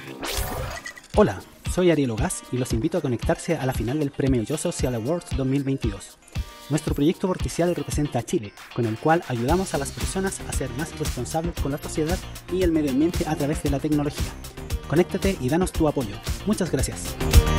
Hola, soy Ariel Ogas y los invito a conectarse a la final del Premio Yo Social Awards 2022. Nuestro proyecto Vorticial representa a Chile, con el cual ayudamos a las personas a ser más responsables con la sociedad y el medio ambiente a través de la tecnología. Conéctate y danos tu apoyo. Muchas gracias.